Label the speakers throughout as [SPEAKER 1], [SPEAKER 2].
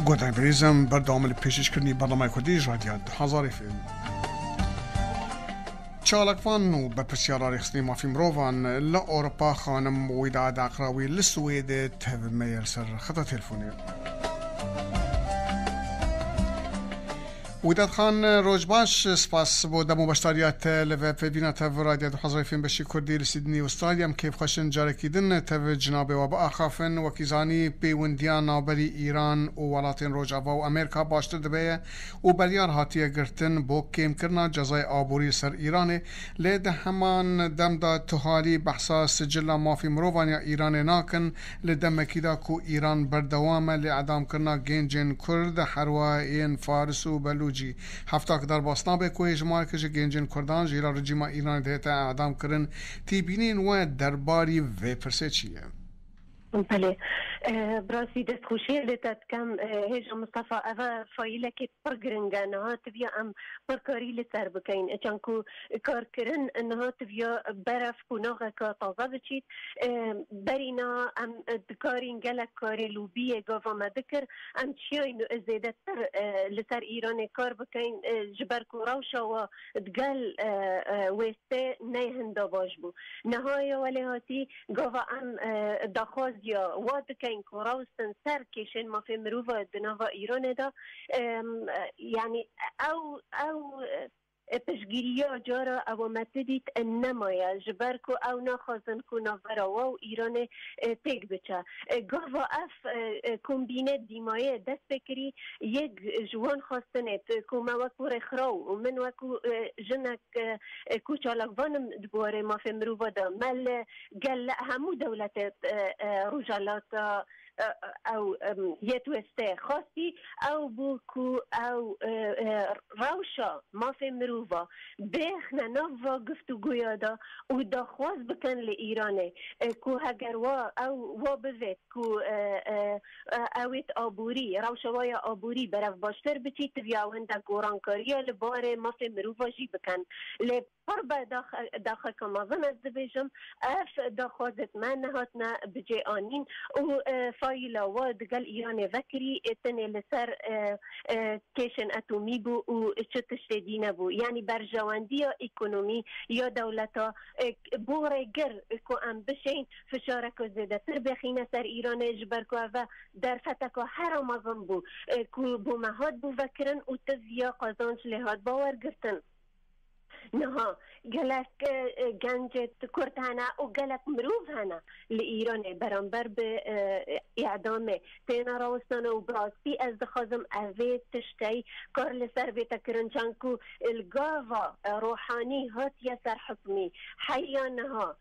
[SPEAKER 1] گوتن بریزم بردامل پیشش کردنی برنامه کردی رادیو 2000 فیلم چالکوان و بپرسیار رخصتی مافی مروان لا اروپا خانم ویداد اقراوی لسوید تهو میر سر خطا تلفونی ویداد خان روجباش سپاس بود مباشتریات لوه پیبینا تهو رادیو 2000 فیلم بشی کردی لسیدنی استرالیا کیف خشن جارکیدن تهو جناب و با آخافن وکیزانی پیوندیان نابری ایران و ولاتین روجاوا و امریکا باشتر دبیه و بریار هاتیه گرتن بو کم کرنا جزای آبوری سر ایرانه لید همان دم دا تهالی بحثا سجل مافی مروان ایران ناکن لدم کیدا کو ایران بردوامه لعدام کرنا گنجن کرد حروائین فارس و بلوچ هفته در باسنابه کوی جماعه که گنجین کردان جیرا رژیم ایران دهتا اعدام کردن تیبینین و درباری و پرسه چیه؟
[SPEAKER 2] بله براسي دستخوشي لتات كم هيج مصطفى أفا فايلة كي برقرنجا نها تبيا أم بركاري لسر بكين أجانكو كاركرن نها تبيا برف كناغا كطازة بچيت برينا أم دكارين جلك كاري لوبية قافا ما ذكر أم تشيين زيادة لسر إيران كار بكين جبركو روشا ودقال ويستي نيهن داباجبو نهاية ولهاتي قافا أم دخواز یا واد کن کوراوستن سر کشن ما فی مروفا دنوا ایران دا یعنی او پشگیریا جارا او متدیت نمایا جبرکو او نخوازن کو نافرا و ایران تک بچه گاوا اف کمبینه دیمایه دست بکری یک جوان خواستنت کو ما وکو رخراو و من وکو جنک کو چالکوانم دبواره ما فی مروفا دا مل گل همو دولت روجالات او يتوسته خاصي او بوكو او روشا ما في مروفا بيخنا نوفا قفتو قيادا ودا خواز بكن لإيراني كو هجروا او وابذت كو اويت آبوري روشا وايا آبوري برف باشتر بچي تبياو هندا قرانكاريا لباري ما في مروفا جي بكن قربة داخل كمازن الزبيجم اف داخوزت ما نهاتنا بجي آنين و فايلا وادقال إيراني ذكري اتني لسر كيشن اتومي بو و اتشتش دينا بو يعني برجواندية ايكونومي يا دولتا بوري گر كو ام بشين فشاركو زيادة سر بخينة سر إيران جبركو افا در فتكو حرام ازم بو كو بو مهات بو ذكرن و تزيا قازانش لهات باور گرتن نها جلك جنجت كرت هنا وجلك مروف هنا لإيران برانبر بإعدامه تينا راوستنا وبراسي از دخازم أفيد تشتي كارل سربيتا كرنشانكو الجافا روحاني هات يسر حكمي حيانها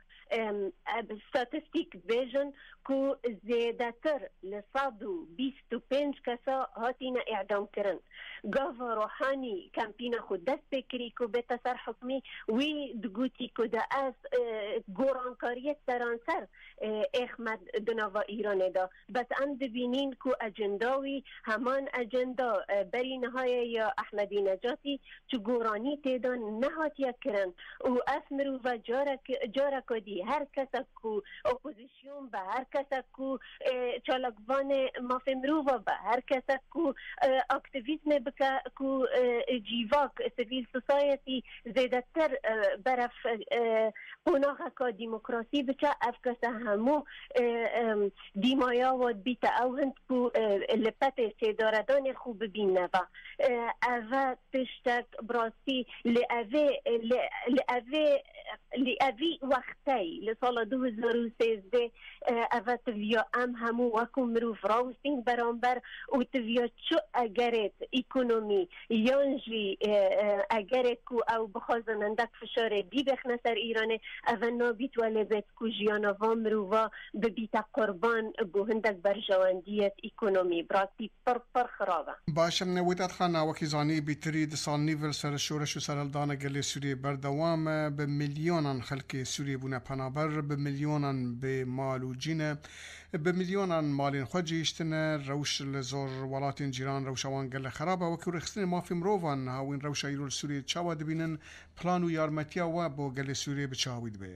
[SPEAKER 2] ستاتستيك بيجن كو زيادتر لصادو 25 كسا هاتينا اعدام كرن قافا روحاني كامبينا خود دست بكري كو بتسر حكمي وي دقوتي كو دا اس قرانكارية سرانسر اخمد دنوا ايران دا بس ام دبينين كو اجنداوي همان اجندا بري نهاية يا احمدي نجاتي چو قراني تيدان نهاتيا كرن و اسمرو و جارك دي هر کس کو اپوزیسیون به هر کس کو چالکوان مافی مروفا به هر کس کو اکتیویسم بکا کو جیواک سیویل سوسایتی زیادتر برف قناغ کا دیموکراسی بچه افکس همو دیمایا و بیتا او هند کو لپت سیداردان خوب بین نوا اوه تشتک براسی لأوی وقتی لسال 2013 اوه تبیا ام همو وکو مروف راوستین برانبر و تبیا چو اگرت اکونومی یانجی اگرت کو او بخوازن اندک فشار دی بخنه سر ایرانه اوه نابیت ولی بیت کو جیانوان مروفا ببیت قربان بو هندک برجواندیت اکونومی براتی پر خرابه
[SPEAKER 1] باشم نویدت خانه وکی زانی بیتری دسال نیول سر شورش و سر الدانه گلی سوریه بردوام به میلیونان خلک سوریه بونه پنابر به میلیونان به مال و جینه به میلیونان مالین خود جیشتنه روش لزور ولاتین جیران روشوان گل خرابه وکی رخصتین مافی مروفان هاوین روش ایرول سوریه چاوا دبینن پلان و یارمتیا و با گل سوریه بچاوید بیم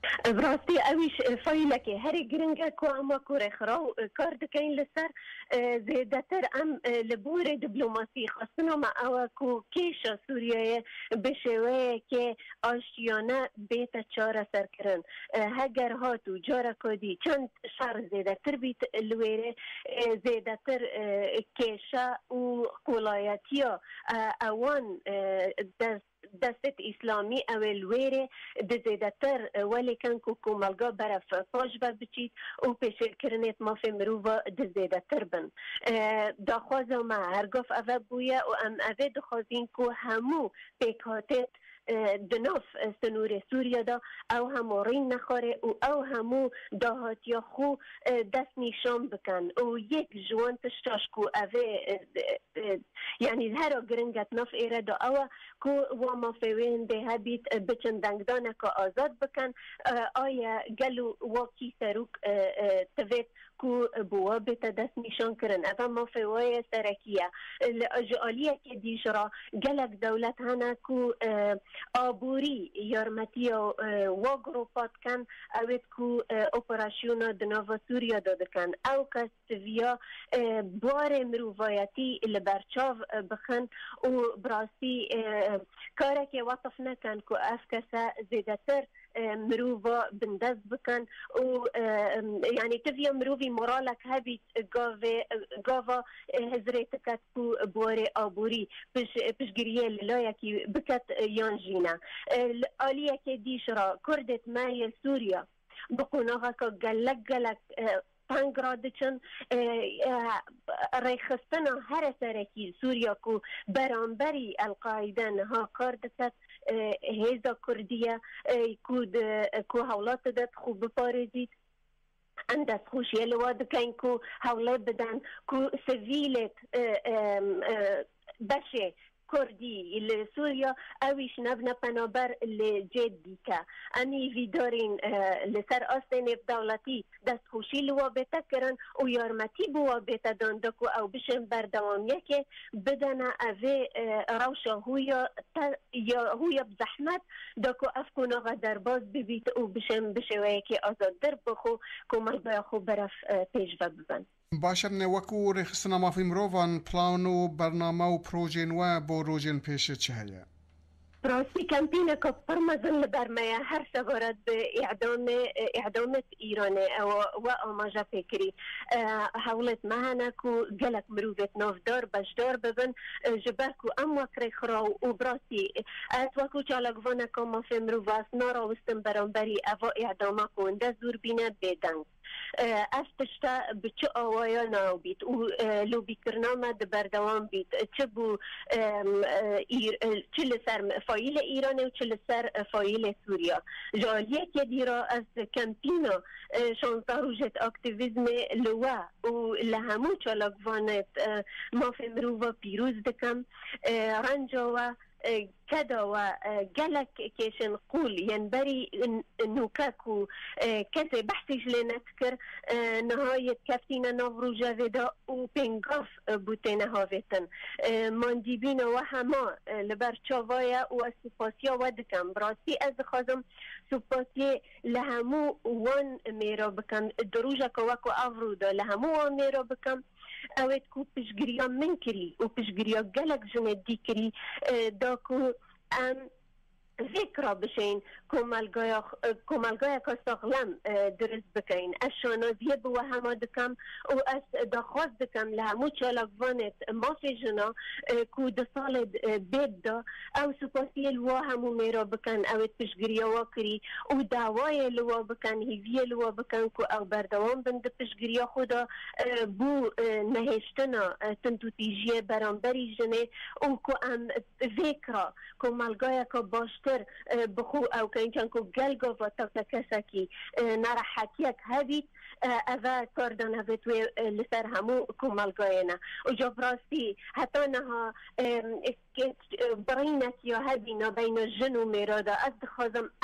[SPEAKER 2] براستی اویش فایله که هر گرنگه که اما کوره خراو کار دکین لسر زیده تر ام لبور دیپلماسی خواستن ما او که کیش سوریه بشوه که آشتیانه بیت چاره سر کرن هگر هاتو جاره کدی چند شهر زیده تر بیت لویره زیده تر کیشه و قلایتی اوان دست اسلامی اول ویره دزیده تر ولی کن که کمالگا برف پاش بچید و پیشل کرنیت مافی مروفا دزیده تر بن داخوازه ما هرگاف اوه بویا و ام اوه دخوازین که همو پیکاتت دناف سنور سوریا دا او همو رین نخوره و او همو داهاتیا خو دست نیشان بکن و یک جوان تشتاش که اوه یعنی هر گرنگت نف ایره دا او که و ما فیوین ده هبیت بچن دنگدانه که آزاد بکن آیا گلو واکی سروک توید که بوا بیتا دست نیشان کرن اوه ما فیوای سرکیه جعالیه که دیش را گلک دولت هنه که آبوری یارمتی و گروپات کن اوید که اپراسیون دناوا سوریا داده کن او کس ویا بار مروفایتی لبرچاو بخن و براستی کاره که وطف نکن که اف کسا زیده تر مروفا بندز بکن و یعنی تفیا مروفی مرالک هبیت گاوا هزریت کت کو بواره آبوری پشگریه للایا کی بکت یانجینا آلیه که دیش را کردت مایل سوریا بقوناغا که گلک تنگ را دچن ریخستنا هر سرکی سوریا کو برانبری القاعده نها کار دکت هیزا کردیه کو حولات داد خوب بپارزید اندس خوشیه لواد کن کو حوله بدن کو سویلت بشه کردی لسوریا اویش نبنا پنابر لجد دیکا امی ویدارین لسر آستین دولتی دست خوشی لوا بیتا کرن و یارمتی بوا بیتا داندکو او بشن بردوامیه که بدنا اوه روشا هویا بزحمت داکو افکونا غدر باز ببیت و بشن بشوه که آزاد در بخو کمال بایا خو برف پیش و ببن
[SPEAKER 1] باشر نوکو ریخستنا مافی مروفان پلان و برنامه و پروژه نوه با روژن پیش چه هیا؟
[SPEAKER 2] براستی کمپینه که پرمزن لبرمایه هر سوارد به اعدامت ایرانه و آماجا فکری حولت مهنه که گلک مروفت نافدار بشدار ببن جبه که ام وکر خراو و براستی اتوکو چالگوانه که مافی مروفاس ناراوستن برانبری او اعدامه کنده زور بینه بدنگ استشتا بچه آوایا ناو بیت و لوبی کرنامه دبردوان بیت چه بو چه لسر فایل ایران و چه لسر فایل سوریا جالیه که دیرا از کمپینا شانزده روژت اکتیویزم لوا و لهمو چالاگوانت مافی مروفا پیروز دکم رنجاوه كذا وقالك كيشن قول ينبري نوكاكو كذا بحثي لنذكر نهاية كافتينا نافرو جافيدا وبينغاف بوتينا هافتن مانديبين وهما لبرشاوايا وسوباسيا ودكم براسي از خازم سوباسي لهمو وان ميرا بكم دروجا كواكو افرودا لهمو وان ميرا بكم اوید کو پشگریا من کری و پشگریا گلک جنه دی کری داکو ذکر بشین کمالگایا که ساغلم درست بکین اشانازیه بو همه دکم و از دخواست دکم لهمو چالاگوانت مافی جنا که ده سال بید دا او سپاسی لوا همو میرا بکن اوید پشگریا واکری و دعوای لوا بکن هیوی لوا بکن که او بردوان بند پشگریا خدا بو نهشتنا تندوتیجیه برانبری جنه و که ام ذکر کمالگایا که باشتر بخو او که اینچان که گلگا و تا کساکی نراحتیک هبید اوه کاردان هفتوی لسر همو کمالگاینا و جا براستی حتی نها برینت یا هبینا بین جن و میرادا از دخوازم اف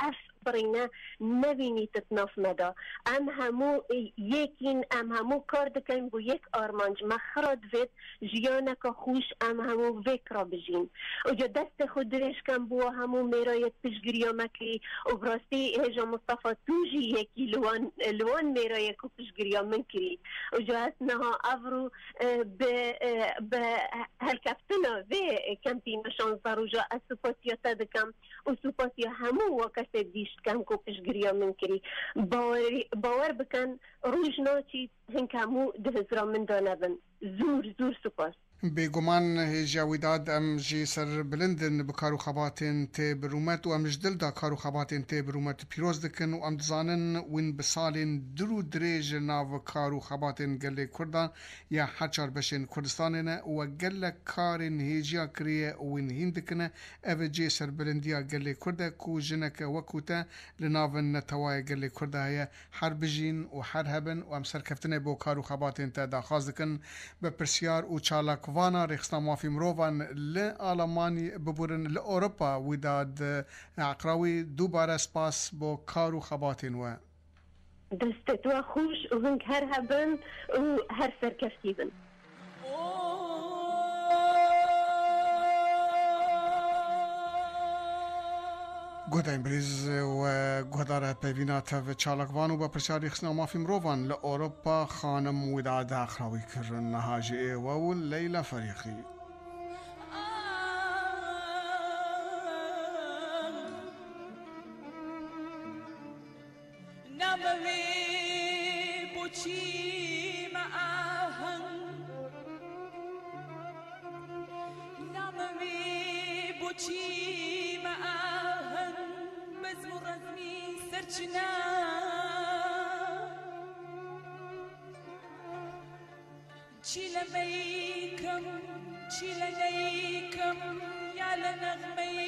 [SPEAKER 2] برینه نبینی تتناف مدا ام همو یکین ام همو کار دکن بو یک آرمانج مخراد وید جیانه که خوش ام همو وکرا بجین و جا دست خود درش کم بو همو میرایت پشگریا مکری و براستی هجا مصطفى توجی یکی لوان میرایت که پشگریا من کری و جا اسنها افرو به هلکفتنا وی کمپی مشان زاروجا اسوپاسیا تدکم و سوپاسیا همو وکسه دیشت کم که پشگریا من کری باور بکن روش ناچی هنک همو دهزرا من دانبن زور سپاس
[SPEAKER 1] بێگومان هێژیاویداد ئەم ژی سەر بلندن بکار و خەباتên تێ برومەت و ئەم ji dilda kar û xebatên tê birûmet pîroz dikin û em dizanin wîn bi salên dir û dirêj li nav kar û xebatên gelê Kurdan ya her çar beşên Kurdistanê ne û gelek karên hêjiya kiriye û wîn hîn dikine ev e cê serbilindiya gelê Kurd e ku jineke wekû te li navên netewaya gelê Kurd heye her bijîn û her hebin û em serkeftinê bo kar û xebatên te daxwaz dikin bi pirsyar û çalak وانا رخصنا مافي مروفان لألماني ببورن لأوروبا وداد عقراوي دوباره سپاس بو كارو خباتين و
[SPEAKER 2] دستتوا خوش وهنك هر هبن و هر سركفتيبن
[SPEAKER 1] گوداین بریز و گوداره پیوینات و چالکوانو با پرسیاری خسنا مافی مروفان لأوروبا خانم وداد اخراوی کرن نهاجی و لیلا فریقی
[SPEAKER 3] چی لنیکم یا لنغمه